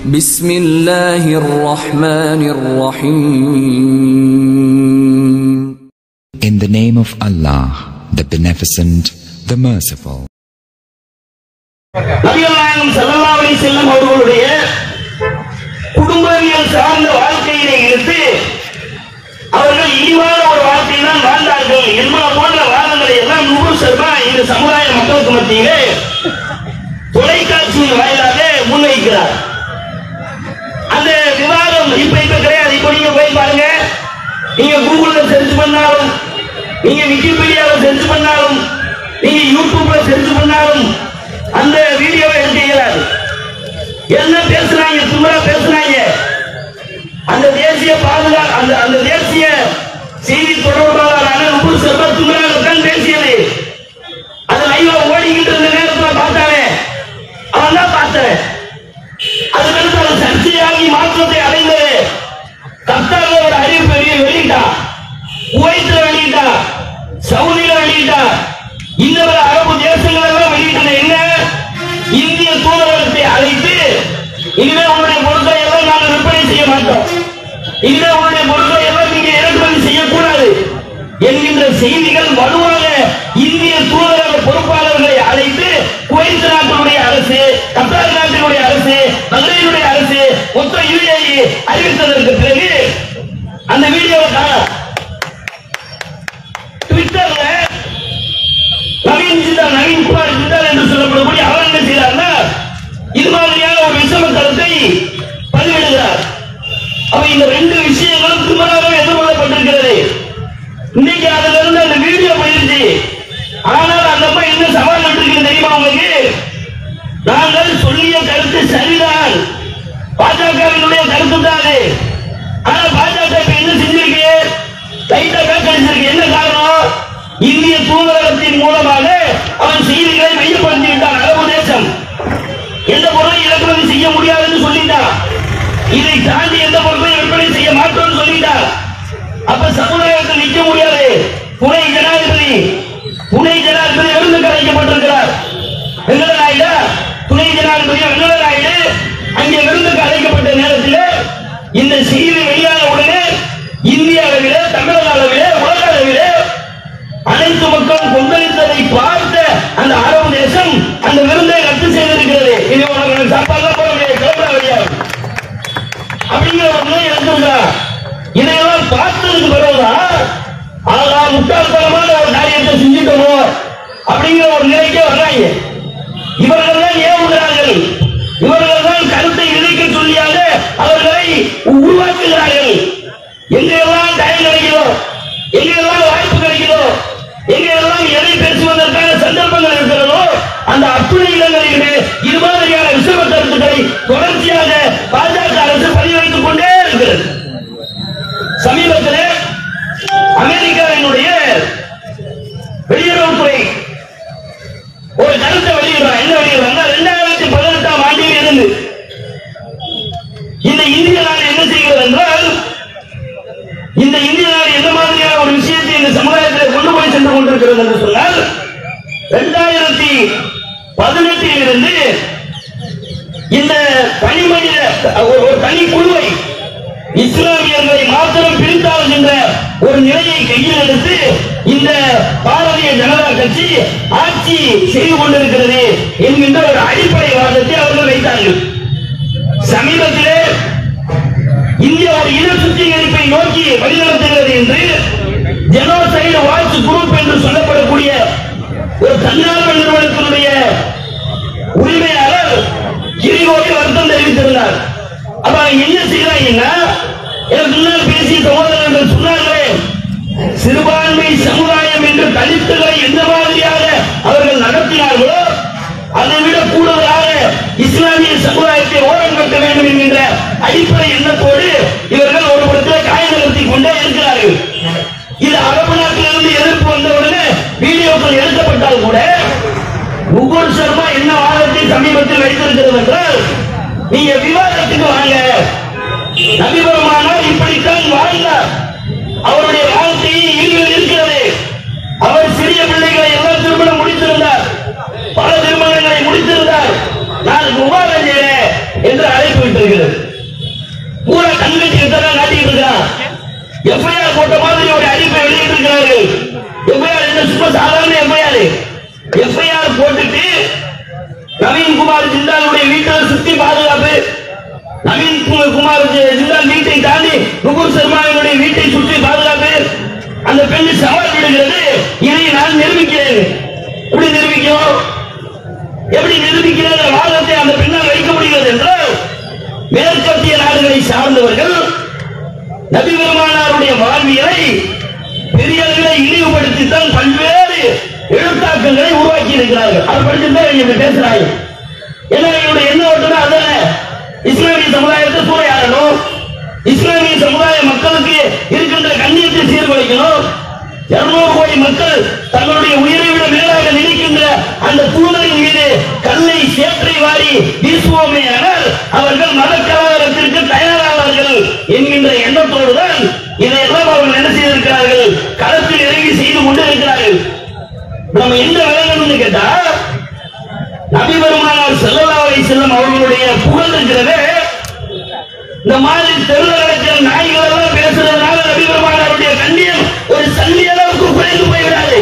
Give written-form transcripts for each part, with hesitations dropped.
بسم الله الرحمن الرحيم. In the name of Allah, the Beneficent, the Merciful. நபிகள் நாயகம் ஸல்லல்லாஹு அலைஹி வஸல்லம் அவர்களுடைய குடும்பவியல் சார்ந்த வாழ்க்கையிலே இருந்து அவர்கள் இனிவான ஒரு வாழ்க்கையை தான் வாழ்ந்தார்கள் என்பன போன்ற வாதங்களை எல்லாம் நூறு சர்மா இந்த சமுதாய மக்களுக்கு மத்தியிலே தொலைக்காட்சியின் வாயிலாக முன்வைக்கிறார். அந்த விவாதம் இப்ப கிடையாது. இப்ப நீங்க போய் பாருங்க, நீங்க கூகுள்ல சர்ச் பண்ணாலும், நீங்க விக்கிபீடியாவை சர்ச் பண்ணாலும், நீங்க யூடியூப்ல சர்ச் பண்ணாலும் அந்த வீடியோவை எடுக்க இயலாது. என்ன பேசுறாங்க, சும்மா பேசுறாங்க. அந்த தேசிய பாதுகாப்பு அந்த தேசிய செய்தி தொடர்பாளரான நூறு சர்மா தும்ரான் பேசியது அது லைவா ஓடிக்கிட்டு இருந்த நேரத்தில் பார்த்தானே, அவன் தான் பார்த்தேன். அதுக்கடுத்து அது சர்ச்சையாகி மாற்றத்தை அடைந்தது. கத்தார்ல ஒரு அறிவிப்பு வெளியிட்டா, குவைத்ல வெளியிட்டா, சவுதியில வெளியிட்டா, இன்னொரு அரபு தேசங்கள் எல்லாம் வெளியிட்டது. என்ன, இந்திய தூதரகத்தை அழைத்து இனிமே உங்களுடைய பொருட்களை எல்லாம் நாங்கள் விற்பனை செய்ய மாட்டோம், இனிமே உங்களுடைய பொருட்களை எல்லாம் நீங்க இறக்குமதி செய்யக்கூடாது என்கின்ற செய்திகள் வலுவாக இந்திய தூதரக பொறுப்பாளர்களை அழைத்து குவைத் நாட்டினுடைய அரசு, கத்தார் நாட்டினுடைய அரசு, பஹ்ரைனுடைய அரசு, மொத்த யுஏஇ அறிவித்ததற்கு பிறகு அந்த வீடியோவை ட்விட்டர்ல நவீன் குமார் ட்விட்டர் என்று சொல்லப்படக்கூடிய அவர் என்ன செய்யறாருன்னா, இது மாதிரியான ஒரு விஷம கருத்தை பதிவிடுகிறார். அப்ப இந்த ரெண்டு விஷயங்களும் துமராக எதிர்கொள்ளப்பட்டிருக்கிறது. இன்னைக்கு அதுல இருந்து அந்த வீடியோ போயிருச்சு. ஆனால் அந்த அம்மா என்ன சவால் விட்டுருக்கு தெரியுமா உங்களுக்கு? நாங்கள் சொல்லிய கருத்து சரிதான், பாஜகவினுடைய கருத்து தான் அது. ஆனா பாஜக இப்ப என்ன செஞ்சிருக்கு, லைட்டா பேக்கடிச்சிருக்கு. என்ன காரணம்? இந்திய தூதரகத்தின் மூலமாக அவன் செய்திகளை மையப்படுத்தி விட்டான். அரபு தேசம் எந்த பொருளை இறக்குமதி செய்ய முடியாதுன்னு சொல்லிட்டான். இதை தாண்டி எந்த பொருளையும் விற்பனை செய்ய மாட்டோம்னு சொல்லிட்டான். அப்ப சமுதாயத்தில் நிற்க முடியாது. துணை ஜனாதிபதி விருதுக்கு அழைக்கப்பட்டிருக்கிறார். வெங்கடநாயுடு துணை ஜனாதிபதி வெங்கடநாயுடு அங்கே விருதுக்கு அழைக்கப்பட்ட நேரத்தில் இந்த செய்தி வெளியான உடனே இந்திய அளவிலே, தமிழக அளவிலே, உலக அளவிலே அனைத்து மக்களும் கொந்தளித்ததை பார்த்த அந்த அரபு தேசம் அந்த விருந்தை ரத்து செய்திருக்கிறது. இது உனக்கு சாப்பாடு போட முடியாது, கிளம்புற வழியாது அப்படிங்கிற ஒரு நிலை எடுத்திருக்கிறார். இதையெல்லாம் பார்த்ததுக்கு பிறகுதான் ஆகா முட்டாள்தனமான ஒரு காரியத்தை செஞ்சுட்டோமோ அப்படிங்கிற ஒரு நிலைக்கே வர்றாங்க. இவர்கள் தான் ஏவுகிறார்கள், இவர்கள் தான் கருத்தை விதைக்க சொல்லியாக அவர்களை உருவாக்குகிறார்கள். எங்கெல்லாம் டைம் கிடைக்கிறோ, எங்கெல்லாம் வாய்ப்பு கிடைக்கிறோ, எங்கெல்லாம் எதை பேசுவதற்கான சந்தர்ப்பங்கள் இருக்கிறதோ அந்த அத்துணை இடங்களிலுமே இது மாதிரியான விஷம கருத்துக்களை தொடர்ச்சியாக பாஜக அரசு பதிவைத்துக் கொண்டே இருக்கிறது. சமீபத்தில் அமெரிக்காவினுடைய வெளியுறவுத்துறை ஒரு கருத்தை வெளியிடுறாங்க. என்ன வெளியிடுறாங்க? 2018ஆம் ஆண்டில் இருந்து இந்த இந்திய நாடு என்ன செய்கிறது என்றால், இந்த இந்திய நாடு எந்த மாதிரியான ஒரு விஷயத்தை இந்த சமுதாயத்தில் கொண்டு போய் சென்று கொண்டிருக்கிறது என்று சொன்னால், 2018 இருந்து இந்த தனிமனித ஒரு தனி குழுவை இஸ்லாமியர்களை மாத்திரம் பிரித்தாளுகின்ற ஒரு நிலையை கையில் எடுத்து இந்த பாரதிய ஜனதா கட்சி ஆட்சி செய்து கொண்டிருக்கிறது என்கின்ற ஒரு அடிப்படை வாதத்தை அவர்கள் வைத்தார்கள். சமீபத்திலே இந்தியா ஒரு இன சுத்திகரிப்பை நோக்கி வழிநடத்துகிறது என்று ஜெனோசைடு வாட்ச் குரூப் என்று சொல்லப்படக்கூடிய ஒரு தன்னார்வ நிறுவனத்தினுடைய உரிமையாளர் கிரிகோடி வருத்தம் தெரிவித்திருந்தார். அப்ப என்ன செய்யறாங்கன்னா, எனக்கு முன்னால் பேசிய சகோதரர்கள் சொன்னார்களே, சிறுபான்மை சமுதாயம் என்று தலித்துகளை எந்த மாதிரியாக அவர்கள் நடத்தினார்களோ அதை விட கூடுதலாக இஸ்லாமிய சமுதாயத்தை ஓரம் கட்ட வேண்டும் என்கின்ற அடிப்படை எண்ணத்தோடு இவர்கள் ஒரு புறத்தில் காயம் நிறுத்திக் கொண்டே இருக்கிறார்கள். இது அரபு நாட்டிலிருந்து எதிர்ப்பு வந்தவுடனே வீடியோக்கள் எடுக்கப்பட்டால் கூட முகூர் சர்மா என்ன வாதத்தை சமீபத்தில் வைத்திருக்கிறது என்றால், நீங்க விவாதத்துக்கு வாங்க, நபி பெருமானார் இப்படித்தான் வாழ்ந்தார், அவருடைய வாழ்க்கையை ஈடுகள் இருக்கிறது, அவர் சிறிய பிள்ளைகளை எல்லாம் திருமணம் முடித்திருந்தார், பல திருமணங்களை முடித்திருந்தார், நான் விவாதம் செய்கிறேன், என்று அழைப்பு விட்டிருக்கிறது. பூரா கண்கட்டி தான் காட்டிட்டு இருக்கிறான். எஃப்ஐஆர் போட்ட மாதிரி ஒரு அறிவிப்பை வெளியிட்டிருக்கிறார்கள். எஃப்ஐஆர் என்ன சும்மா சாதாரண எஃப்ஐஆர். எஃப்ஐஆர் போட்டுட்டு நவீன்குமார் ஜிண்டாலுடைய வீட்டில் சுத்தி பாதுகாப்பு, நவீன்குமார் ஜிண்டால் வீட்டை தாண்டி நுபுர் சர்மாவினுடைய வீட்டை சுற்றி பாதுகாப்பு. அந்த பெண்ணு சவால் விடுகிறது, இதை நான் நிரூபிக்கிறேன். எப்படி நிரூபிக்கும்? எப்படி நிரூபிக்கிற வாதத்தை அந்த பெண்ணால் வைக்க முடிகிறது என்றால், மேற்கத்திய நாடுகளை சார்ந்தவர்கள் நபி பெருமானாருடைய வாழ்வியலை பெரிய அளவிலே இழிவுபடுத்தித்தான் பல்வேறு எழுத்தாக்கங்களை உருவாக்கி இருக்கிறார்கள். அதை படிச்சுதான் இங்க பேசுறாங்க. என்ன என்ன ஓட்டுனா அதான இஸ்லாமிய சமுதாயத்தை சூறையாடணும், இஸ்லாமிய சமுதாய மக்களுக்கு இருக்கின்ற கண்ணியத்தை சீர்குலைக்கணும். 200 கோடி மக்கள் தங்களுடைய உயிரை விட மேலாக நினைக்கின்ற அந்த தூதரின் மீது கல்லை சேற்றை வாரி வீசுவோமே ஆனால் அவர்கள் மதக்கலவரத்திற்கு தயாராவார்கள் என்கின்ற எண்ணத்தோடுதான் இதையெல்லாம் அவர்கள் என்ன செய்திருக்கிறார்கள், களத்தில் இறங்கி செய்து கொண்டிருக்கிறார்கள். நம்ம என்ன விளங்கணும்னு கேட்டா, நபி பெருமானார் ஸல்லல்லாஹு அலைஹி வஸல்லம் அவர்களுடைய புகழ் இருக்கிறது. இந்த மாதிரி தெருவில் நடக்கிற நாய்கள் எல்லாம் பேசுறதுனால நபி பெருமானாருடைய கண்ணியம் ஒரு சல்லி அளவுக்கு குறைந்து போய்விடாது.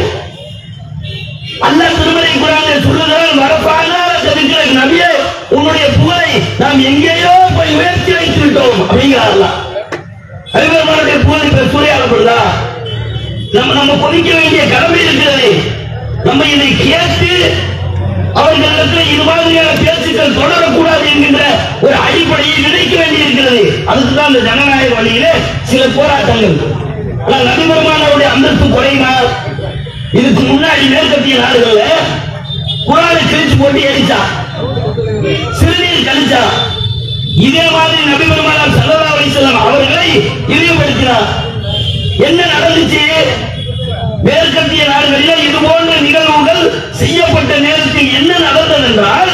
அல்லாஹ் திருமறை குர்ஆனில் சொல்லுகிறான், வரப்பானால தவிக்கிற நபியே உன்னுடைய புகழை நாம் எங்கேயோ போய் உயர்த்தி வைத்து விட்டோம் அப்படிங்கிறார் அல்லாஹ். நபி பெருமானாருடைய புகழ் இப்ப சூறையாடப்படுதா? நம்ம பொதிக்க வேண்டிய கடமை இருக்கிறது. நம்ம இதை கேட்டு அவர்களுக்கு இது மாதிரியான பேச்சுக்கள் தொடரக்கூடாது என்கின்ற ஒரு அடிப்படையை நினைக்க வேண்டி இருக்கிறது. அதுக்குதான் இந்த ஜனநாயக வழியிலே சில போராட்டங்கள். நபி பெருமானாருடைய அந்தஸ்து குறையுமா? இதுக்கு முன்னாடி மேற்கத்திய நாடுகள்ல குர்ஆனை கிழிச்சு போட்டு எரிச்சா, சிறுநீர் கழிச்சா. இதே மாதிரி நபி பெருமானார் ஸல்லல்லாஹு அலைஹி வஸல்லம் அவர்களை இழிவுபடுத்தினார். என்ன நடந்துச்சு? மேற்கத்திய நாடுகளில் இது போன்ற நிகழ்வுகள் செய்யப்பட்ட நேரத்தில் என்ன நடந்தது என்றால்,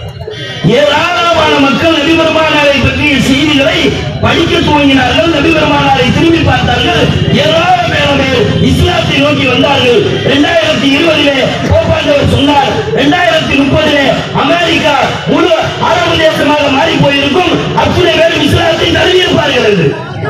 ஏராளமான மக்கள் நபி பெருமானாரை பற்றிய செய்திகளை படிக்க துவங்கினார்கள். நபி பெருமானாரை திரும்பி பார்த்தார்கள். ஏராளமான பேர் இஸ்லாத்தை நோக்கி வந்தார்கள். 2020 போப்பாண்டவர் சொன்னார், 2030 அமெரிக்கா முழு அரபு தேசமாக மாறி போயிருக்கும், அத்தனை பேரும் இஸ்லாத்தை தழுவியிருப்பார்கள் என்று.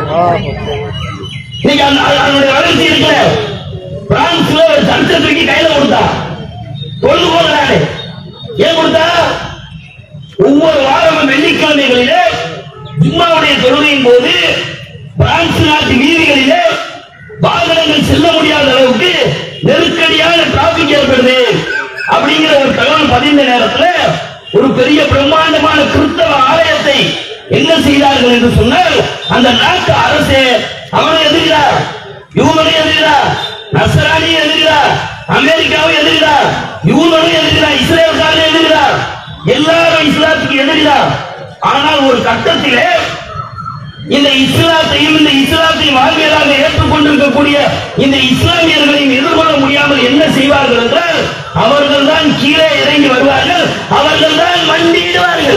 இன்னைக்கு அதனுடைய வளர்ச்சி இருக்கிற பிரான்ஸ்ல ஒரு சர்ச்சைக்கு கையில கொடுத்தா கொண்டு போகிறாரு. ஏன் கொடுத்தா? ஒவ்வொரு வாரமும் வெள்ளிக்கிழமைகளிலே ஜும்மாவுடைய தொழுகையின் போது பிரான்ஸ் நாட்டு வீதிகளிலே வாகனங்கள் செல்ல முடியாத அளவுக்கு நெருக்கடியான டிராபிக் ஏற்படுது அப்படிங்கிற ஒரு தகவல் பதிந்த நேரத்தில் ஒரு பெரிய பிரம்மாண்டமான கிறிஸ்தவ ஆலயத்தை என்ன செய்தார்கள் என்று சொன்னால், அந்த நாட்டு அரசு அவனை எதிர்க்கிறார், யூதனை எதிர்க்கிறார், நஸ்ரானி எதிர்க்கிறார், அமெரிக்காவை எதிர்க்கிறார், யூதனை எதிர்க்கிறார், இஸ்ரேல்காரனை எதிர்க்கிறார், எல்லாரும் இஸ்லாத்துக்கு எதிர்க்கிறார். ஆனால் ஒரு கட்டத்திலே இந்த இஸ்லாத்தையும் இந்த இஸ்லாத்தை வாழ்வியலாக ஏற்றுக்கொண்டிருக்கக்கூடிய இந்த இஸ்லாமியர்களையும் எதிர்கொள்ள முடியாமல் என்ன செய்வார்கள் என்றால், அவர்கள் தான் கீழே இறங்கி வருவார்கள், அவர்கள் தான் மண்டியிடுவார்கள்.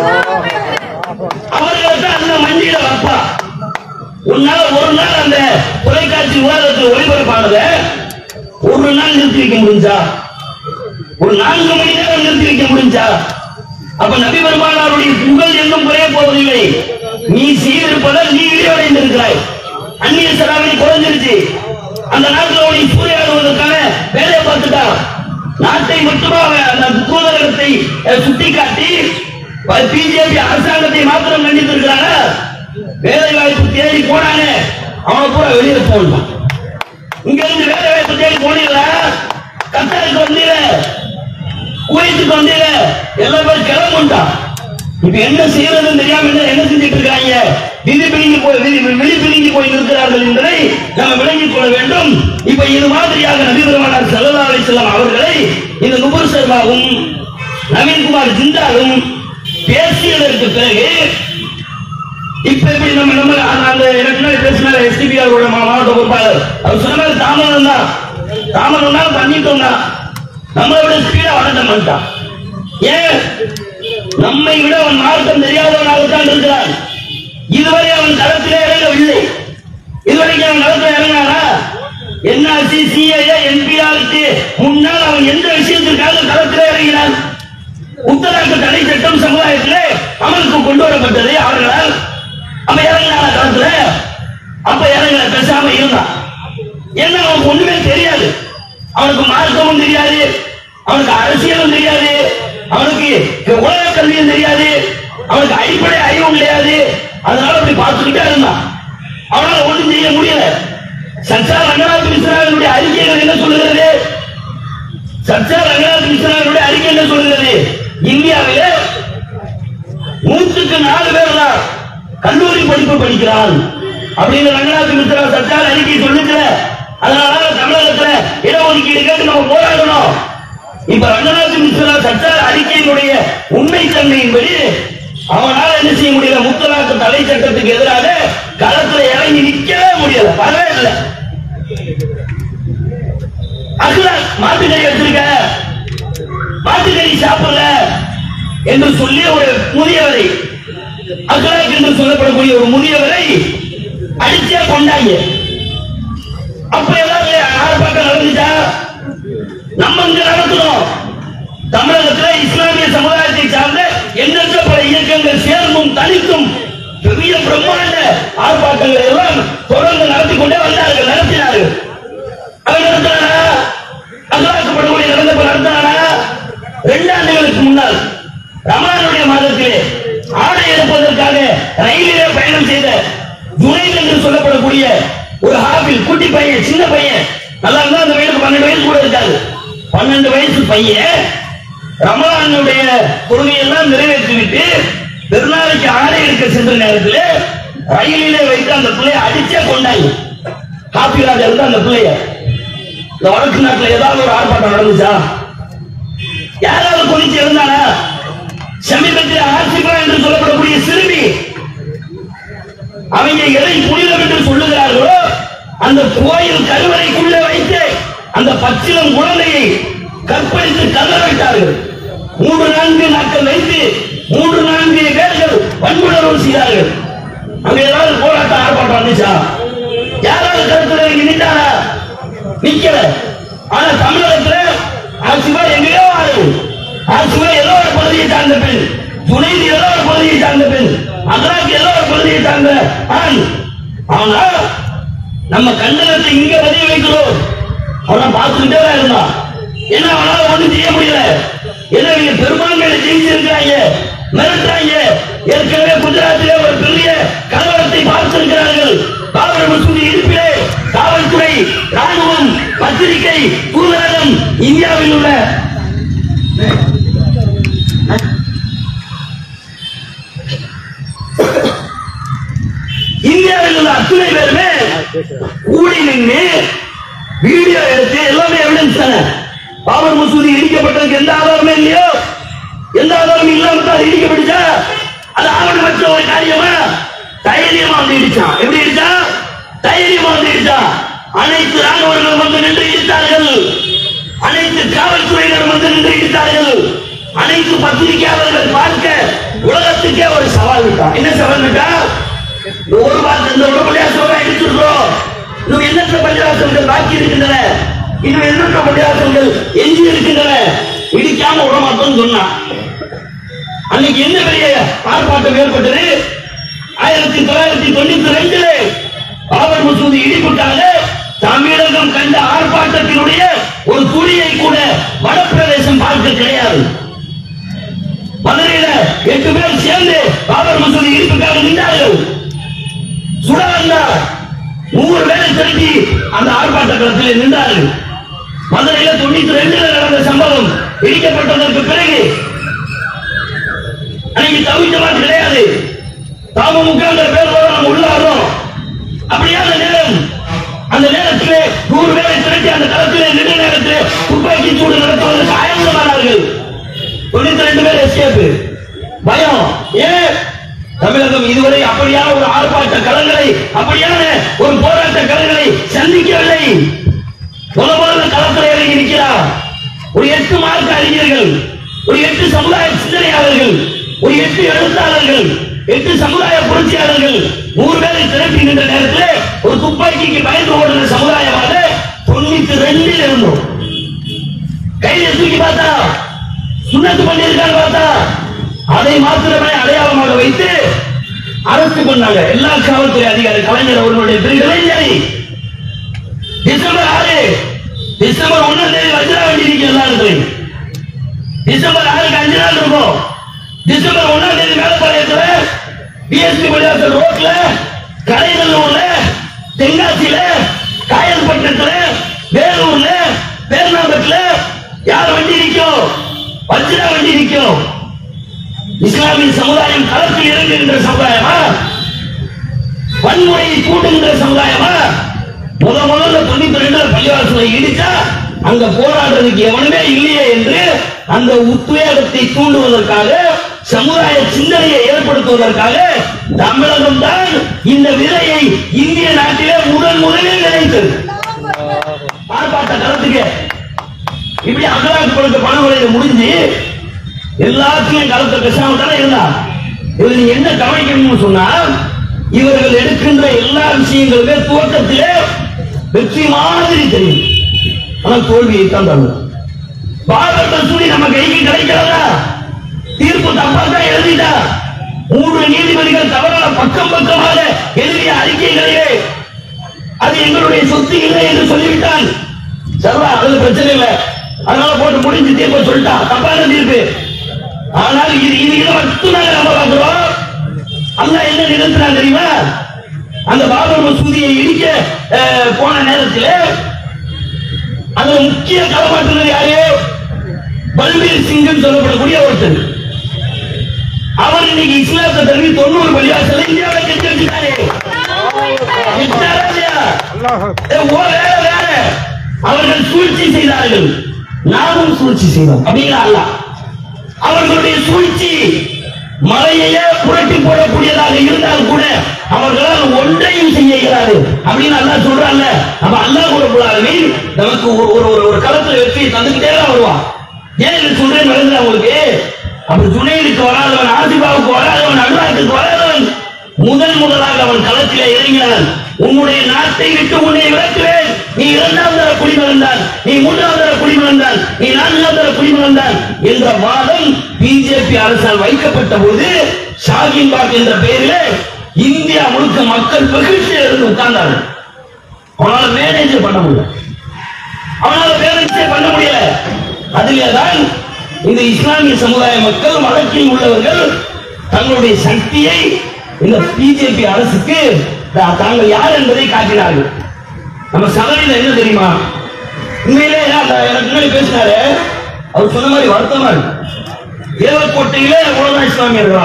அவர்கள் தான் அந்த மண்டியிட வைப்பா. ஒரு நாள் அந்த தொலைக்காட்சி விவாதத்தில் ஒளிபரப்பானத ஒரு நாள் நிறுத்தி வைக்க முடிஞ்சா? ஒரு 4 மணி நேரம் நிறுத்தி வைக்க முடிஞ்சா? அப்ப நபி பெருமானாருடைய புகழ் என்னும் குறைய போவதில்லை. நீ செய்திருப்பதால் நீ இழிவடைந்திருக்கிறாய். அந்நிய செலாவணி குறைஞ்சிருச்சு. அந்த நாட்டில் உன்னை சூறையாடுவதற்கான வேலையை பார்த்துட்டா. நாட்டை மட்டுமாக அந்த தூதரகத்தை சுட்டிக்காட்டி பிஜேபி அரசாங்கத்தை மாத்திரம் கண்டித்திருக்கிறாங்க. வேலை வாய்ப்பு தேடி போனாங்க, அவனை பூரா வெளியில போடலாம். இங்க இருந்து வேலை வாய்ப்பு தேடி போனீங்களா? கத்தாருக்கு வந்தீங்க, குவைத்துக்கு வந்தீங்க, எல்லா பேரும் கிளம்புண்டா. இப்ப என்ன செய்யறதுன்னு தெரியாம என்ன செஞ்சிட்டு இருக்காங்க? விழி பிரிஞ்சு போய் நிற்கிறார்கள் என்பதை நாம் விளங்கிக் கொள்ள வேண்டும். இப்ப இது மாதிரியாக நபி பெருமானார் ஸல்லல்லாஹு அலைஹி வஸல்லம் அவர்களை இந்த நுபுர் சர்மாவும் நவீன்குமார் ஜிண்டாலும் பேசியதற்கு பிறகு இப்ப எப்படி நம்ம அந்த எனக்கு பேசினார் எஸ்டிபிஆர் மாவட்ட பொறுப்பாளர், அவர் சொன்னாரு தாமதம் தான் பண்ணிட்டோம் தான், நம்மளை விட ஸ்பீடா வளர்த்த மாட்டான். ஏன்? நம்மை விட அவன் மார்க்கம் தெரியாதவனாக தான் இருக்கிறான். இதுவரை அவன் களத்திலே இறங்கவில்லை. இதுவரைக்கும் அவன் களத்தில் இறங்கினானா? என்ஆர்சி சிஏஏ என்பிஆருக்கு முன்னால் அவன் எந்த விஷயத்திற்காக களத்திலே இறங்கினான்? முத்தலாக்கு தடை சட்டம் சமுதாயத்தில் அமலுக்கு கொண்டு வரப்பட்டது அவர்களால். அப்ப இறங்கினால காலத்துல அப்ப இறங்கல, பேசாம இருந்தான். என்ன அவனுக்கு ஒண்ணுமே தெரியாது, அவனுக்கு மார்க்கமும் தெரியாது, அவனுக்கு அரசியலும் தெரியாது, அவனுக்கு உலக கல்வியும் தெரியாது, அவனுக்கு அடிப்படை அறிவும் கிடையாது. அதனால அப்படி பார்த்துக்கிட்டே இருந்தான். அவனால ஒன்றும் செய்ய முடியல. சர்தார் ரங்கநாத் மிஸ்ராவினுடைய அறிக்கைகள் என்ன சொல்லுகிறது? சர்தார் ரங்கநாத் மிஸ்ராவினுடைய அறிக்கை என்ன சொல்லுகிறது? இந்தியாவிலே 104 பேர் தான் கல்லூரி படிப்பு படிக்கிறான் அப்படின்னு ரங்கநாத் மிஸ்ரா சர்தார் அறிக்கை சொல்லுகிற. அதனால தமிழகத்தில் இடஒதுக்கீடு கேட்டு நம்ம போராடணும். இப்ப ரங்கநாத் மிஸ்ரா சர்தார் அறிக்கையினுடைய உண்மை தன்மையின்படி அவனால் என்ன செய்ய முடியல? முத்தலாக்கு தடை சட்டத்துக்கு எதிராக களத்துல இறங்கி நிக்கவே முடியல. பரவாயில்லை, மாட்டுக்கறி வச்சிருக்க, மாட்டுக்கறி சாப்பிடல என்று சொல்லி ஒரு முதியவரை, அகலாக் என்று சொல்லப்படக்கூடிய ஒரு முதியவரை அடிச்சே கொண்டாங்க. அப்ப ஏதாவது ஆர்ப்பாட்டம் நடந்துச்சா? நம்ம இங்க நடத்துறோம். தமிழகத்தில் இஸ்லாமிய சமுதாயத்தை சார்ந்த எண்ணற்ற பல இயக்கங்கள் சேர்ந்தும் தனித்தும் பெரிய பிரம்மாண்ட ஆர்ப்பாட்டங்கள் எல்லாம் தொடர்ந்து நடத்தி கொண்டே வந்தார்கள், நடத்தினார்கள். அவன் நடத்தினாரா? அகலாக்கப்படக்கூடிய நடந்தப்ப நடத்தினாரா? 2 ஆண்டுகளுக்கு முன்னால் ரமலானுடைய மாதத்திலே ஆடை எடுப்பதற்காக ரயிலிலே பயணம் செய்த ஜுனைத் என்று சொல்லப்படக்கூடிய ஒரு ஹாபில் குட்டி பையன், சின்ன பையன், நல்லா இருந்தா அந்த வயதுக்கு 12 வயசு கூட இருக்காது. 12 வயசு பையன் ரமலானுடைய தொழுகையெல்லாம் நிறைவேற்றிவிட்டு பெருநாளைக்கு ஆடை எடுக்க சென்ற நேரத்தில் ரயிலிலே வைத்து அந்த பிள்ளைய அடிச்சே கொண்டாங்க. காப்பிராஜா இருந்தா அந்த பிள்ளைய. இந்த வடக்கு நாட்டில் ஏதாவது ஒரு ஆர்ப்பாட்டம் நடந்துச்சா? யாராவது கொதிச்சு இருந்தானா? சமீபத்தில் ஆசிபா என்று சொல்லப்படக்கூடிய சிறுமி, அவங்க எதை புனிதம் என்று சொல்லுகிறார்களோ அந்த கோயில் கருவறைக்குள்ளே வைத்து அந்த பச்சிளம் குழந்தையை கற்பழித்து கல்ல வைத்தார்கள். 3-4 நாட்கள் வைத்து 3-4 பேர்கள் வன்முறை செய்தார்கள். அங்க ஏதாவது போராட்டம் ஆர்ப்பாட்டம் வந்துச்சா? யாராவது கருத்துல நின்றாரா? நிக்கல. ஆனா தமிழகத்தில் ஆசிபா எங்கேயோ ஆறு, ஆசிபா ஏதோ ஒரு பகுதியை சார்ந்த பெண், ஜுனைத் ஏதோ ஒரு பகுதியை சார்ந்த பெண், அகலாக் ஏதோ ஒரு பகுதியை சார்ந்த ஆண். ஆனா நம்ம கண்டனத்தை இங்க பதிய வைக்கிறோம். அவனை பார்த்துக்கிட்டே தான் இருந்தான். என்ன அவனால ஒன்றும் செய்ய முடியல. ஏன்னா நீங்க பெரும்பான்மையில ஜெயிச்சிருக்கிறாங்க, மிரட்டாங்க. ஏற்கனவே குஜராத்திலே ஒரு பெரிய கலவரத்தை பார்த்திருக்கிறார்கள். பாபர் மசூதி இருப்பிலே காவல்துறை, ராணுவம், பத்திரிகை, தூதரகம், இந்தியாவில் உள்ள அத்துணை பேருமே கூடி நின்று வீடியோ எடுத்து எல்லாமே எவிடன்ஸ் தானே. பாபர் மசூதி இடிக்கப்பட்டதுக்கு எந்த ஆதாரமே இல்லையோ, எந்த ஆதாரமும் இல்லாம தான் இடிக்கப்பட்டுச்சா? அது ஆவணமற்ற ஒரு காரியமா? தைரியமா வந்து இடிச்சான். எப்படி இடிச்சா? தைரியமா வந்து இடிச்சான். அனைத்து ராணுவர்களும் வந்து நின்று இடித்தார்கள், அனைத்து காவல்துறையினரும் வந்து நின்று இடித்தார்கள். அனைத்து பத்திரிகையாளர்கள் பார்க்க உலகத்துக்கே ஒரு சவால் விட்டான். என்ன சவால் விட்டா? ஒரு வாரத்தில் இந்த உடம்புலையாசம் அடிச்சிருக்கிறோம், இன்னும் எண்ணற்ற பள்ளிவாசல்கள் பாக்கி இருக்கின்றன, இன்னும் எண்ணற்ற பள்ளிவாசல்கள் எஞ்சி இருக்கின்றன, இடிக்காம விடமாட்டோம் சொன்னான். அன்னைக்கு என்ன பெரிய ஆர்ப்பாட்டம் ஏற்பட்டது? 1992 பாபர் மசூதி இடிப்புக்காக தமிழகம் கண்ட ஆர்ப்பாட்டத்தினுடைய ஒரு துளியை கூட வடபிரதேசம் பார்க்க கிடையாது. மதுரையில 8 பேர் சேர்ந்து பாபர் மசூதி இடிப்புக்காக நின்றார்கள். சுட வந்தார் 100 பேரை திரட்டி அந்த ஆர்ப்பாட்ட களத்தில் நின்றார்கள். மதுரையில 92 நடந்த சம்பவம் இடிக்கப்பட்டதற்கு பிறகு அன்னைக்கு தவிர்த்தமா கிடையாது. தமுக பேர் நம்ம உள்ள வரோம். அப்படியான நேரம், அந்த நேரத்தில் 100 பேரை திரட்டி அந்த களத்தில் நின்ற நேரத்தில் துப்பாக்கி சூடு நடத்துவதற்கு ஆயத்தமானார்கள். 92 பேர் எஸ்கேப். பயம். ஏன்? தமிழகம் இதுவரை அப்படியான ஒரு ஆர்ப்பாட்ட களங்களை, அப்படியான ஒரு போராட்ட களங்களை சந்திக்கவில்லை. முதல்ல களத்தில் இறங்கி நிற்கிறார் ஒரு 8 மார்க்க அறிஞர்கள், ஒரு 8 சமுதாய சிந்தனையாளர்கள், ஒரு 8 எழுத்தாளர்கள், 8 சமுதாய புரட்சியாளர்கள் 100 பேரை திரட்டி நின்ற நேரத்தில் ஒரு துப்பாக்கிக்கு பயந்து ஓடுற சமுதாயமாக 92 இருந்தோம். கையில தூக்கி பார்த்தா சுண்ணத்து பண்ணியிருக்காங்க பார்த்தா அதை மாத்திரமே அடையாளமாக வைத்து அரசு பண்ணாங்க. எல்லா காவல்துறை அதிகாரி கலைஞர் அவர்களுடைய இளைஞரை டிசம்பர் 6 டிசம்பர் 1 வச்சிட வேண்டியிருக்கு. எல்லா இடத்துலையும் டிசம்பர் 6க்கு 5 நாள் இருக்கும். டிசம்பர் 1 மேலப்பாளையத்துல பிஎஸ்பி பள்ளிவாசல் ரோட்ல கலைநல்லூர்ல தென்காசியில காயல்பட்டினத்துல வேலூர்ல பேர்ணாம்பட்டுல யார் வண்டி நிற்கும்? வச்சிட வண்டி நிற்கும். இஸ்லாமிய சமுதாயம் களத்தில் இறங்குகின்ற சமுதாயமா? வன்முறையை தூண்டுகின்ற சமுதாயமா? முதல்ல 92 பள்ளிவாசலை இடிச்சா அங்க போராடுறதுக்கு எவனுமே இல்லையே என்று அந்த உத்வேகத்தை தூண்டுவதற்காக, சமுதாய சிந்தனையை ஏற்படுத்துவதற்காக தமிழகம் தான் இந்த விதையை இந்திய நாட்டிலே முதலில் விதைத்தது. ஆர்ப்பாட்ட களத்துக்கு இப்படி அகலாக்கப்படுத்த பணமுறையை முடிஞ்சு எல்லாத்தையும் களத்தை பேசாம தானே இருந்தா. இதுல நீ என்ன கவனிக்கணும்னு சொன்னா, இவர்கள் எடுக்கின்ற எல்லா விஷயங்களுமே துவக்கத்திலே வெற்றி மாதிரி தெரியும், ஆனால் தோல்வியை தான் தரும். பாபர் மசூதி நம்ம கைக்கு கிடைக்கிறதா? தீர்ப்பு தப்பா தான் எழுதிட்டா. 3 நீதிபதிகள் தவறான பக்கமாக எழுதிய அறிக்கைகளிலே அது எங்களுடைய சொத்து இல்லை என்று சொல்லிவிட்டான். சர்வா அது பிரச்சனை இல்லை, அதனால போட்டு முடிஞ்சு தீர்ப்பு சொல்லிட்டான். தப்பான தீர்ப்பு. ஆனால் இது மட்டும் நாங்க நம்ம பார்க்கிறோம். அல்லாஹ் என்ன நிறுத்தினான் தெரியுமா? அந்த பாபர் மசூதியை இடிக்க போன நேரத்தில் அதுல முக்கிய களமாட்டுறது யாரு? பல்பீர் சிங் சொல்லப்படக்கூடிய ஒருத்தர். அவர் இன்னைக்கு இஸ்லாத்தை தழுவி 90 பள்ளிவாசலை இந்தியாவில் கட்டி வச்சுட்டாரு. அவர்கள் சூழ்ச்சி செய்தார்கள், நாமும் சூழ்ச்சி செய்தோம் அப்படிங்கிற அல்லாஹ். அவர்களுடைய சூழ்ச்சி மலையையே புரட்டி போடக்கூடியதாக இருந்தால் கூட அவர்களால் ஒன்றையும் செய்ய இயலாது அப்படின்னு அல்லாஹ் சொல்றாங்க. அப்ப அல்லாஹ் ரப்பல் ஆலமீன் நமக்கு ஒரு களத்துல வெற்றியை தந்துக்கிட்டே தான் வருவான். ஏன் இது சொல்றேன் நடந்தது அவங்களுக்கு? அப்ப ஜுனைதுக்கு வராதவன், ஆசிபாவுக்கு வராதவன், அல்வாத்துக்கு வராதவன் முதலாக அவன் களத்திலே இறங்கினான். உன்னுடைய நாட்டை விட்டு உன்னை விளக்குவேன். நீ 2ஆம் தர குடிமகன்தான், நீ 3ஆம் தர குடிமகன்தான், நீ 4ஆம் தர குடிமகன்தான் என்ற வாதம் பிஜேபி அரசால் வைக்கப்பட்ட போது ஷாகின் பாக் என்ற பெயரிலே இந்தியா முழுக்க மக்கள் மகிழ்ச்சியில் இருந்து உட்கார்ந்தார்கள். அவனால மேனேஜ் பண்ண முடியல, அவனால பேரன்ஸே பண்ண முடியல. அதிலேதான் இந்த இஸ்லாமிய சமுதாய மக்கள், வழக்கில் உள்ளவர்கள் தங்களுடைய சக்தியை இந்த பிஜேபி அரசுக்கு தாங்கள் யார் என்பதை காட்டினார்கள். நம்ம சபையில என்ன தெரியுமா, உண்மையிலே எனக்கு முன்னாடி பேசினாரு, அவர் சொன்ன மாதிரி வருத்தமா இருக்கு. ஏவக்கோட்டையில உலகம் இஸ்லாமியர்களா,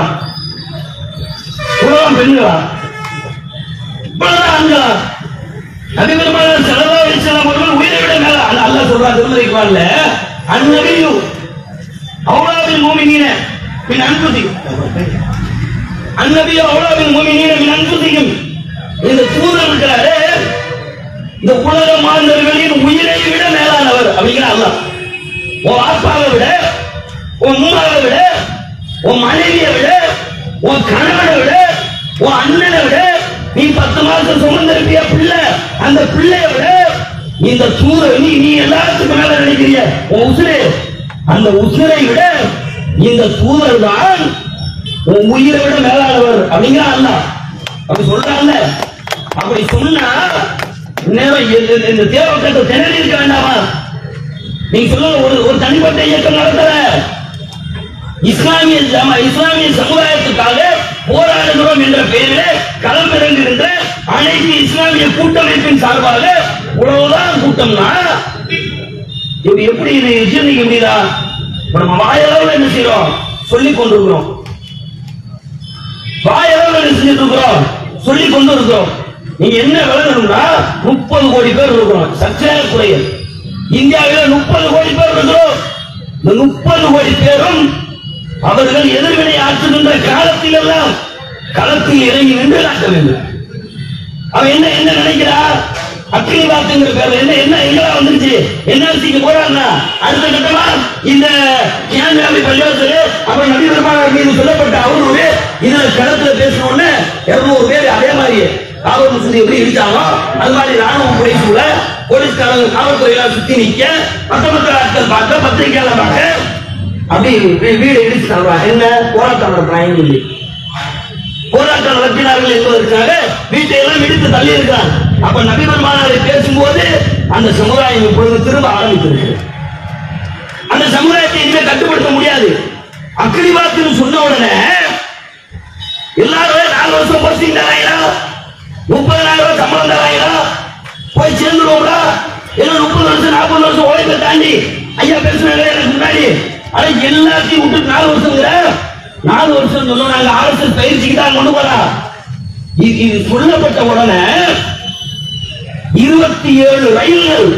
உலகம் பெண்களா, இவ்வளவுதான் ஆண்களா? நபிபெருமானார் ஸல்லல்லாஹு அலைஹி வஸல்லம் அவர்கள் உயிரை விட மேல அல்லாஹ் சொல்றான் திருமறைக்குள்ள, அந்நபியு அவுலாபில் முஃமினீன மின் அன்ஃபுசிஹிம், அந்நபியு அவுலாபில் முஃமினீன மின் அன்ஃபுசிஹிம். இந்த தூதர் இருக்கிறாரு, இந்த உலக மாந்தர்களின் உயிரை விட மேலானவர் அப்படிங்கிற அல்லாஹ். உன் ஆப்பாவை விட, உன் மூமாவை விட, உன் மனைவியை விட, உன் கணவனை விட, உன் அண்ணனை விட, நீ 10 மாசம் சுமந்திருப்பிய பிள்ளை, அந்த பிள்ளையை விட இந்த தூதர், நீ எல்லாத்துக்கும் மேல நினைக்கிறிய உன் உசுரே, அந்த உசுரை விட இந்த தூதர் தான் உன் உயிரை விட மேலானவர் அப்படிங்கிற அல்லாஹ். அப்படி சொல்றாங்க. அப்படி சொன்னா இந்த தேவக்கத்தை திணறி இருக்க வேண்டாமா? நீங்க சொல்லுங்க, ஒரு தனிப்பட்ட இயக்கம் நடத்தல, இஸ்லாமிய சமுதாயத்துக்காக போராடுகிறோம் என்ற பெயரில் களமிறங்குகின்ற அனைத்து இஸ்லாமிய கூட்டமைப்பின் சார்பாக உழவுதான் கூட்டம்னா இது எப்படி ஜீர்ணிக்க முடியுதா? நம்ம வாயளவில் என்ன செய்யறோம்? சொல்லிக் கொண்டிருக்கிறோம். வாயளவில் என்ன செஞ்சுட்டு இருக்கிறோம்? சொல்லிக் கொண்டு இருக்கிறோம். நீங்க என்ன விளங்கணும்னா 30 கோடி பேர் இருக்கிறோம். சர்ச்சையான குறைகள் இந்தியாவில் 30 கோடி பேர் இருக்கிறோம். இந்த 30 கோடி பேரும் அவர்கள் எதிர்வினை ஆற்றுகின்ற காலத்தில் எல்லாம் களத்தில் இறங்கி நின்று காட்ட வேண்டும். அவன் என்ன நினைக்கிறா? அக்னி வாக்குங்கிற பேர்ல என்ன எங்களா வந்துருச்சு, என்எல்சிக்கு போறான்னா அடுத்த கட்டமா இந்த கேந்திராவி பள்ளிவாசல் அப்புறம் நபி பெருமானார் மீது சொல்லப்பட்ட அவதூறு இதுல களத்துல பேசணும்னு 200 பேர் அதே மாதிரி காவல் மசூதி எப்படி இடிச்சாங்க அது மாதிரி ராணுவம் புடைசூழ போலீஸ்காரங்க காவல்துறையில சுத்தி நிக்க மற்ற ஆட்கள் பார்க்க பத்திரிகையாளர் பார்க்க அப்படி வீடு இடிச்சு தருவாங்க. என்ன போராட்டம் நடத்துறாங்க சொல்லி போராட்டம் நடத்தினார்கள் என்பதற்காக வீட்டை எல்லாம் இடித்து தள்ளி இருக்கிறாங்க. அப்ப நபி பெருமானாரை பேசும்போது அந்த சமுதாயம் இப்பொழுது திரும்ப ஆரம்பித்திருக்கு. அந்த சமுதாயத்தை இனிமே கட்டுப்படுத்த முடியாது. அக்ரிவாத்துன்னு சொன்ன உடனே எல்லாரும் 4 வருஷம் போஸ்டிங் தராங்களா, 30,000 ரூபாய் சம்பளம் தராங்களா, போய் சேர்ந்துருவோம்டா. ஏன்னா 30 வருஷம் 40 வருஷம் உழைப்பை தாண்டி ஐயா பேசுனாங்க எனக்கு முன்னாடி. ஆனா எல்லாத்தையும் விட்டு 4 வருஷங்கிற 4 வருஷம் சொன்னோம். நாங்க ஆர்எஸ்எஸ் பயிற்சிக்கு தான் கொண்டு போறோம். இது சொல்லப்பட்ட உடனே 27 ரயில்கள்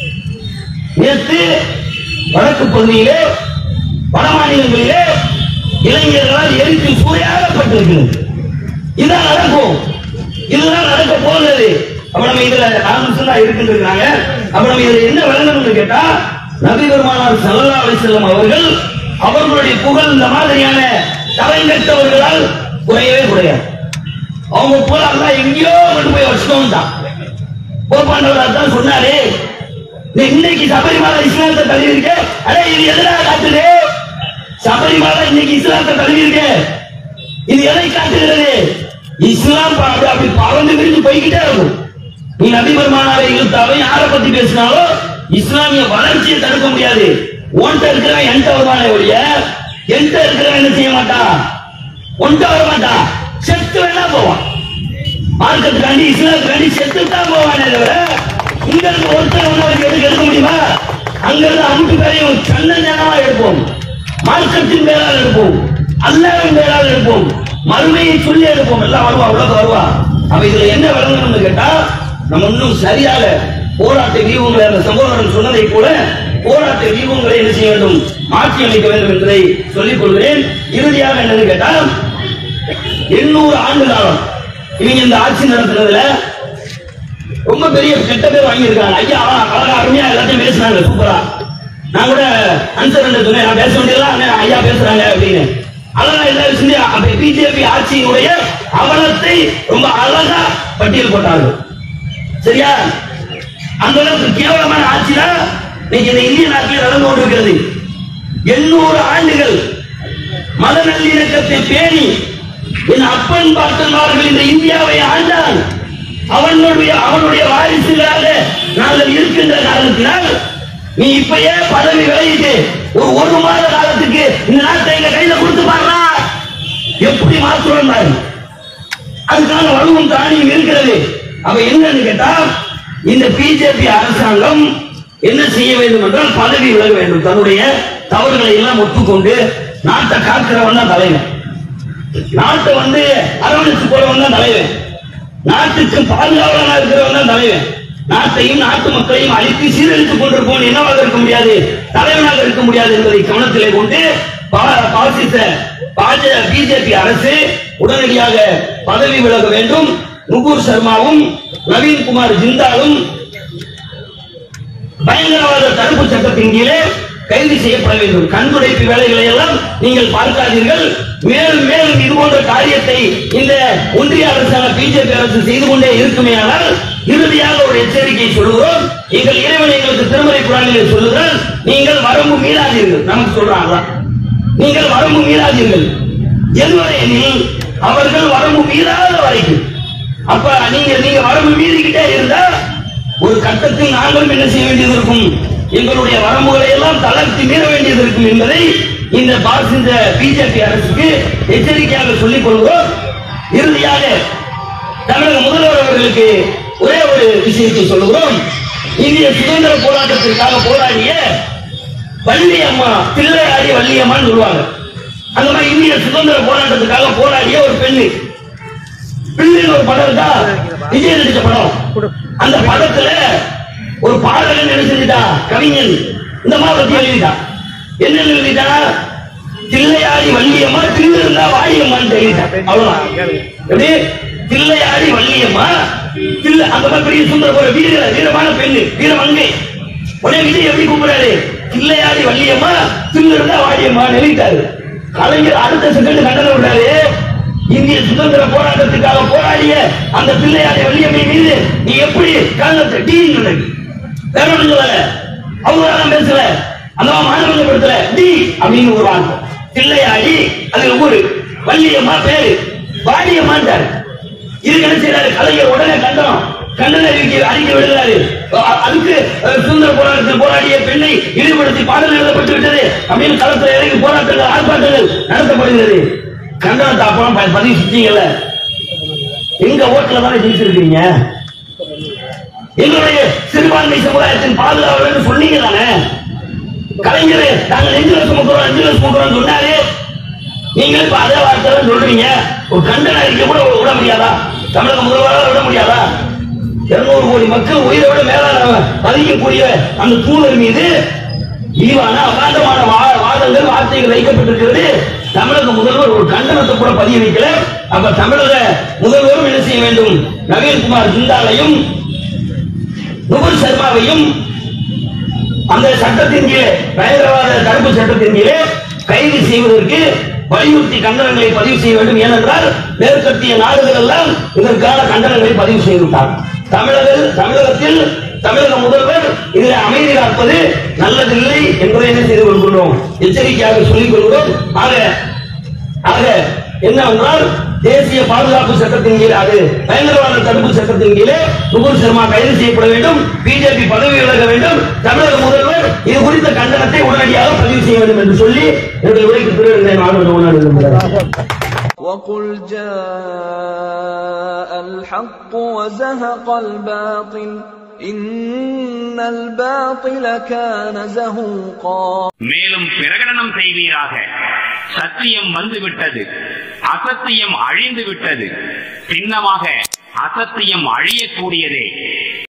நேற்று வடக்கு பகுதியிலே வட மாநிலங்களிலே இளைஞர்களால் எரித்து சூறையாடப்பட்டிருக்கிறது. இதுதான் நடக்கும், இதுதான் நடக்க போகிறது. அப்ப நம்ம இதுல 4 நிமிஷம் தான் இருக்கின்றாங்க. அப்ப நம்ம இதுல என்ன விளங்கணும்னு கேட்டா, நபி பெருமானார் ஸல்லல்லாஹு அலைஹி வஸல்லம் அவர்கள் அவர்களுடைய புகழ் இந்த மாதிரியான தலைங்கட்டவர்களால் குறையவே குறையாது. அவங்க போல அல்லாஹ் எங்கேயோ கொண்டு போய் வச்சுட்டோம் தான் போப்பாண்டவரால் தான் சொன்னாரு. இன்னைக்கு சபரிமலை இஸ்லாத்தை தள்ளி இருக்க, அடே இது எதிராக காட்டுது. சபரிமலை இன்னைக்கு இஸ்லாத்தை தள்ளி இருக்க, இது எதை காட்டுகிறது? இஸ்லாம் அப்படி பறந்து விரிஞ்சு போய்கிட்டே இருக்கும். நீ நபி பெருமானாரை இழுத்தாலும் யாரை பத்தி பேசினாலும் இஸ்லாமிய வளர்ச்சியை தடுக்க முடியாது. ஒன்ட்ட இருக்கிறவன் என்கிட்ட வருவானே ஒழிய என்கிட்ட இருக்கிறவன் என்ன செய்ய மாட்டான், ஒன்ட்ட வர மாட்டான். செத்து வேணா போவான். மார்க்கத்துக்காண்டி இஸ்லாத்துக்காண்டி செத்து தான் போவானே தவிர இங்க இருந்து ஒருத்தர் ஒன்று எடுக்க முடியுமா? அங்க இருந்து அமுட்டு பேரையும் சன்னஞ்சனமா எடுப்போம், மார்க்கத்தின் பேரால் எடுப்போம், அல்லாஹ்வின் பேரால் எடுப்போம், மறுமையை சொல்லி எடுப்போம். எல்லாம் வருவா, உலகம் வருவா. அப்ப இதுல என்ன விளங்கணும்னு கேட்டா, நம்ம இன்னும் சரியாக போராட்ட வியூகங்களை அந்த சகோதரன் சொன்னதை போல போராட்ட வியூகங்களை என்ன செய்ய வேண்டும், மாற்றி அமைக்க வேண்டும் என்பதை சொல்லிக் கொள்கிறேன். இறுதியாக என்னன்னு கேட்டா, 800 ஆண்டு காலம் இவங்க இந்த ஆட்சி நடத்துறதுல ரொம்ப பெரிய கெட்ட பேர் வாங்கியிருக்காங்க. ஐயா அழகா அருமையா எல்லாத்தையும் பேசுறாங்க, சூப்பரா. நான் கூட அன்சர் சொன்னேன், நான் பேச வேண்டியதெல்லாம் ஐயா பேசுறாங்க அப்படின்னு. அதெல்லாம் எல்லா விஷயம் பிஜேபி ஆட்சியினுடைய அவலத்தை ரொம்ப அழகா பட்டியல் போட்டார்கள். சரியா? அந்த அளவுக்கு கேவலமான ஆட்சி தான் இன்னைக்கு இந்த இந்திய நாட்டில் நடந்து கொண்டிருக்கிறது. 800 ஆண்டுகள் மத நல்லிணக்கத்தை பேணி என் அப்பன் பாட்டன்மார்கள் இந்த இந்தியாவை ஆண்டான். அவனுடைய வாரிசுகளாக நாங்கள் இருக்கின்ற காரணத்தினால் நீ இப்பயே பதவி விலகிட்டு ஒரு மாத காலத்துக்கு இந்த நாட்டை எங்க கையில கொடுத்து பாருனா எப்படி மாற்றுவோம். அதுக்கான வலுவும் தானியும் இருக்கிறது. அப்ப என்னன்னு கேட்டா, இந்த பிஜேபி அரசாங்கம் என்ன செய்ய வேண்டும் என்றால் பதவி விலக வேண்டும். தன்னுடைய தவறுகளை எல்லாம் ஒத்துக்கொண்டு நாட்டை காக்கிறவன் தான் தலைவன், நாட்டை அரவணைச்சு போறவன் தான் தலைவன், நாட்டுக்கு பாதுகாவலனா இருக்கிறவன் தான் தலைவன். நாட்டையும் நாட்டு மக்களையும் அழித்து சீரழித்துக் கொண்டிருப்போம் என்னவாக இருக்க முடியாது, தலைவனாக இருக்க முடியாது என்பதை கவனத்திலே கொண்டு பிஜேபி அரசு உடனடியாக பதவி விலக வேண்டும். நுபுர் சர்மாவும் நவீன்குமார் ஜிந்தாலும் பயங்கரவாத தடுப்பு சட்டத்தின் கீழே கைது செய்யப்பட வேண்டும். கண்துடைப்பு வேலைகளை எல்லாம் நீங்கள் பார்க்காதீர்கள். மேலும் மேலும் இது போன்ற காரியத்தை இந்த ஒன்றிய அரசான பிஜேபி அரசு செய்து கொண்டே இருக்குமேயானால் இறுதியாக ஒரு எச்சரிக்கை சொல்லுகிறோம். எங்கள் இறைவன் எங்களுக்கு திருமறை குர்ஆனிலே சொல்லுகிறார், நீங்கள் வரம்பு மீறாதீர்கள். நமக்கு சொல்றாங்களா? நீங்கள் வரம்பு மீறாதீர்கள். எதுவரை அவர்கள் வரம்பு மீறாத வரைக்கும். அப்ப நீங்க வரம்பு மீறிக்கிட்டே இருந்தா ஒரு கட்டத்தில் நாங்களும் என்ன செய்ய வேண்டியது இருக்கும், எங்களுடைய வரம்புகளை எல்லாம் தளர்த்தி மீற வேண்டியது இருக்கும் என்பதை இந்த பிஜேபி அரசுக்கு எச்சரிக்கையாக சொல்லிக் கொள்கிறோம். இறுதியாக தமிழக முதல்வர் அவர்களுக்கு ஒரே ஒரு விஷயத்தை சொல்லுகிறோம். இந்திய சுதந்திர போராட்டத்திற்காக போராடிய வள்ளியம்மா, தில்லையாடி வள்ளியம்மான்னு சொல்லுவாங்க. அந்த மாதிரி இந்திய சுதந்திர போராட்டத்துக்காக போராடிய ஒரு பெண்ணு, பிள்ளைன்னு ஒரு படம் இருக்கா, விஜய் நடிச்ச படம். அந்த படத்துல ஒரு பாடகன் என்ன செஞ்சுட்டா, கவிஞன் இந்த மாதிரி எழுதிட்டா. என்ன எழுதிட்டா, தில்லையாடி வள்ளியம்மா திருவிழா வாழியம்மான்னு எழுதிட்டா. அவ்வளவுதான். எப்படி தில்லையாடி வள்ளியம்மா அந்த மாதிரி பெரிய சுந்தர போற வீரமான பெண்ணு, வீரமங்கை. உடனே விஜய் எப்படி கூப்பிடுறாரு, தில்லையாடி வள்ளியம்மா திருவிழா வாழியம்மா எழுதிட்டாரு. கலைஞர் அடுத்த செகண்ட் கண்டனம் விடுறாரு, இந்திய சுதந்திர போராட்டத்துக்காக போராடிய அந்த பிள்ளையாடி வள்ளியம்மை மீது நீ எப்படி காரணத்தை அவங்களால பேசல. அந்த மாநிலப்படுத்தல டி அப்படின்னு ஒரு வார்த்தை தில்லையாடி அது ஊரு வள்ளியம்மா பேரு வாடியம்மாண்டார். இதுக்கு என்ன செய்யறாரு கலைஞர் உடனே கண்டன அறிக்கை விடுகிறாரு. அதுக்கு சுதந்திர போராட்டத்தில் போராடிய பெண்ணை இழிவுபடுத்தி பாடல் எழுதப்பட்டு விட்டது அப்படின்னு களத்தில் இறங்கி போராட்டங்கள் ஆர்ப்பாட்டங்கள் நடத்தப்படுகிறது. கண்டனத்தை அப்புறம் பதிவு செஞ்சீங்கல்ல, எங்க ஓட்டுல தானே ஜெயிச்சிருக்கீங்க, எங்களுடைய சிறுபான்மை சமுதாயத்தின் பாதுகாவலர் சொன்னீங்க தானே. கலைஞர் நாங்கள் நெஞ்சில சுமக்கிறோம் சொன்னாரு, நீங்க இப்ப அதே வார்த்தை சொல்றீங்க. ஒரு கண்டன அறிக்கை கூட விட முடியாதா? தமிழக முதல்வரால் விட முடியாதா? 200 கோடி மக்கள் உயிரை விட மேலான பதிக்கக்கூடிய அந்த தூதர் மீது ஈவான அபாண்டமான வாதங்கள் வார்த்தைகள் வைக்கப்பட்டிருக்கிறது. தமிழக முதல்வர் ஒரு கண்டனத்தை கூட பதிய வைக்கல. அப்ப தமிழக முதல்வரும் என்ன செய்ய வேண்டும்? நவீன்குமார் ஜிந்தாலையும் நுபுர் சர்மாவையும் அந்த சட்டத்தின் கீழே, பயங்கரவாத தடுப்பு சட்டத்தின் கீழே கைது செய்வதற்கு வலியுறுத்தி கண்டனங்களை பதிவு செய்ய வேண்டும். ஏனென்றால் மேற்கத்திய நாடுகள் எல்லாம் இதற்கான கண்டனங்களை பதிவு செய்துவிட்டார். தமிழகத்தில் தமிழக முதல்வர் இதில் அமைதி காப்பது நல்லதில்லை என்பதை என்ன செய்து கொள்கிறோம், எச்சரிக்கையாக சொல்லிக் கொள்கிறோம். ஆக என்னவென்றால் தேசிய பாதுகாப்பு சட்டத்தின் கீழ், அது பயங்கரவாத தடுப்பு சட்டத்தின் கீழே நுபுர் சர்மா கைது செய்யப்பட வேண்டும், பிஜேபி பதவி விலக வேண்டும், தமிழக முதல்வர் இது குறித்த கண்டனத்தை உடனடியாக பதிவு செய்ய வேண்டும் என்று சொல்லி என்னுடைய உரைக்கு பிறகு நான் وَقُلْ جَاءَ الْحَقُّ وَزَهَقَ الْبَاطِلُ إِنَّ الْبَاطِلَ كَانَ زَهُوقًا. மேலும் பிரகடனம் செய்வீராக, சத்தியம் வந்துவிட்டது, அசத்தியம் அழிந்து விட்டது, சின்னமாக அசத்தியம் அழியக்கூடியதே.